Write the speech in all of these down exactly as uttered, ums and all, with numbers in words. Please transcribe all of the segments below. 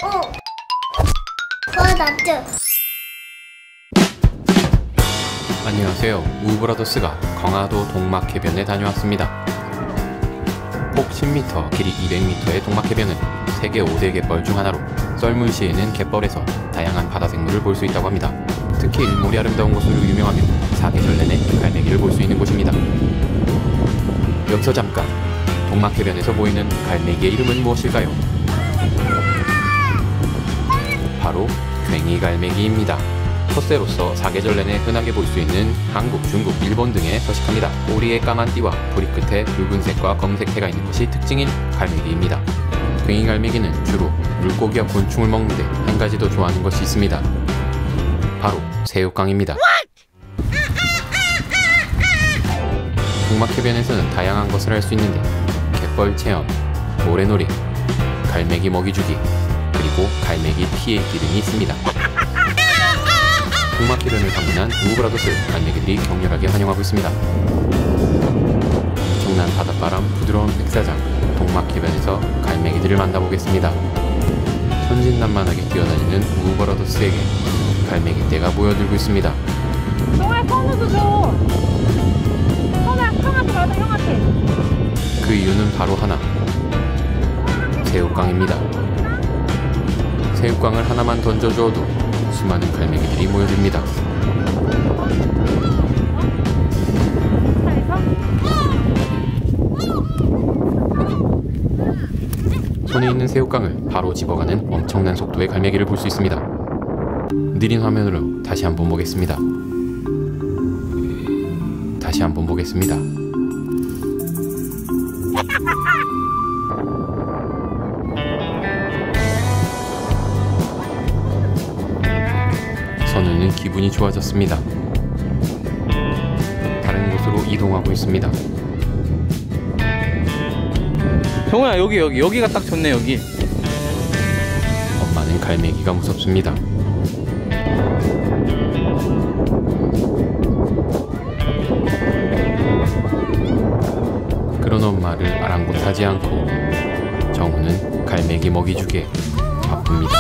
어. 그거 낫죠. 안녕하세요. 우브라더스가 강화도 동막해변에 다녀왔습니다. 폭 십 미터, 길이 이백 미터의 동막해변은 세계 오 대 갯벌 중 하나로 썰물시에는 갯벌에서 다양한 바다 생물을 볼 수 있다고 합니다. 특히 일몰이 아름다운 곳으로 유명하며 사계절 내내 갈매기를 볼 수 있는 곳입니다. 여기서 잠깐, 동막해변에서 보이는 갈매기의 이름은 무엇일까요? 바로 괭이갈매기입니다. 텃새로서 사계절 내내 흔하게 볼 수 있는 한국, 중국, 일본 등에 서식합니다. 꼬리에 까만 띠와 부리 끝에 붉은색과 검은색 해가 있는 것이 특징인 갈매기입니다. 괭이갈매기는 주로 물고기와 곤충을 먹는데 한 가지 더 좋아하는 것이 있습니다. 바로 새우깡입니다. 동막해변에서는 다양한 것을 할 수 있는데 갯벌 체험, 모래놀이, 갈매기 먹이 주기, 그리고 갈매기 피해 있기 등이 있습니다. 동막해변을 방문한 우브라더스 갈매기들이 격렬하게 환영하고 있습니다. 엄청난 바닷바람, 부드러운 백사장, 동막해변에서 갈매기들을 만나보겠습니다. 천진난만하게 뛰어다니는 우브라더스에게 갈매기 떼가 모여들고 있습니다. 정말 선우도 줘. 선우야, 형한테 말해, 형한테. 그 이유는 바로 하나, 새우깡입니다. 새우깡을 하나만 던져주어도 수많은 갈매기들이 모여듭니다. 손에 있는 새우깡을 바로 집어가는 엄청난 속도의 갈매기를 볼 수 있습니다. 느린 화면으로 다시 한번 보겠습니다. 다시 한번 보겠습니다. 선우는 기분이 좋아졌습니다. 다른 곳으로 이동하고 있습니다. 정우야, 여기 여기 여기가 딱 좋네. 여기. 엄마는 갈매기가 무섭습니다. 그런 엄마를 아랑곳하지 않고 정우는 갈매기 먹이 주기에 바쁩니다.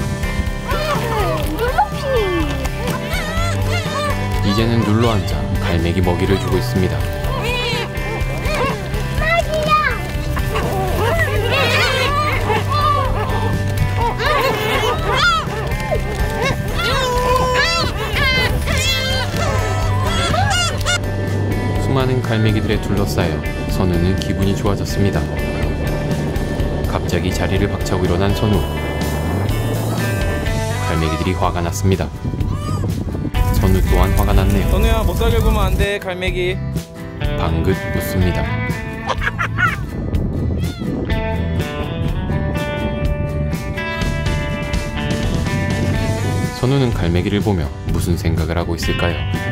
이제는 눌러앉아 갈매기 먹이를 주고 있습니다. 수많은 갈매기들에 둘러싸여 선우는 기분이 좋아졌습니다. 갑자기 자리를 박차고 일어난 선우. 갈매기들이 화가 났습니다. 선우 또한 화가 났네요. 선우야, 못 살게 보면 안 돼. 갈매기. 방긋 웃습니다. 선우는 갈매기를 보며 무슨 생각을 하고 있을까요?